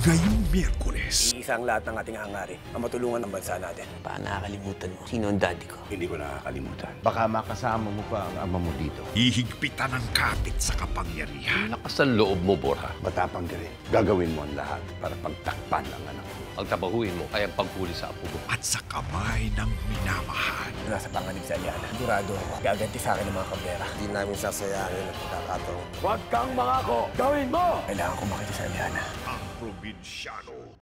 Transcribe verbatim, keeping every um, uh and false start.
Ngayong Miyerkules. Iisa ang lahat ng ating hangarin ang matulungan ang bansa natin. Paano nakakalimutan mo? Sino ang daddy ko? Hindi ko nakakalimutan. Baka makasama mo pa ang ama mo dito. Hihigpitan ang kapit sa kapangyarihan. Lakas ang loob mo, Borja. Matapang ka rin. Gagawin mo ang lahat para pagtakpan ang anak mo. Ang tabahuin mo ay ang paghuli sa apo mo. At sa kamay ng minamahal. Nasa panganib sa Aliana. Sigurado ako, gaganti sa akin ng mga kablera. Hindi namin sasayangin ang pagkakataon. Huwag kang mangako! Gawin mo! Kailangan ko makita sa Aliana. Ang Probinsyano.